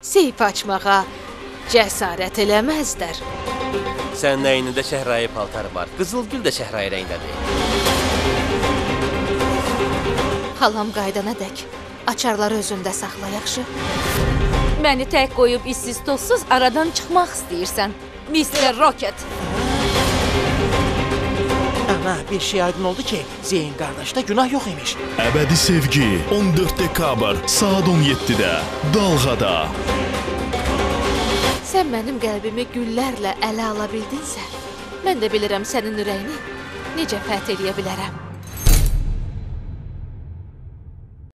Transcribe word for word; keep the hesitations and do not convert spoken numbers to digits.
seyf açmağa cəsarət eləməzdər. Sənin əynində şəhrai paltarı var. Qızılgül də şəhrai rəngdədir. Xalam qaydana dək. Açarları özündə saxla, yaxşı? Məni tək qoyub işsiz tozsuz aradan çıxmaq istəyirsən, mister Roket. Ana, bir şey aydın oldu ki, Zeyn qardaşda günah yox imiş. Əbədi sevgi on dörd dekabr saat on yeddidə Dalğada. Sən mənim qəlbimi güllərlə ələ ala bildinsə, mən də bilirəm sənin ürəyini necə fəth eləyə bilərəm.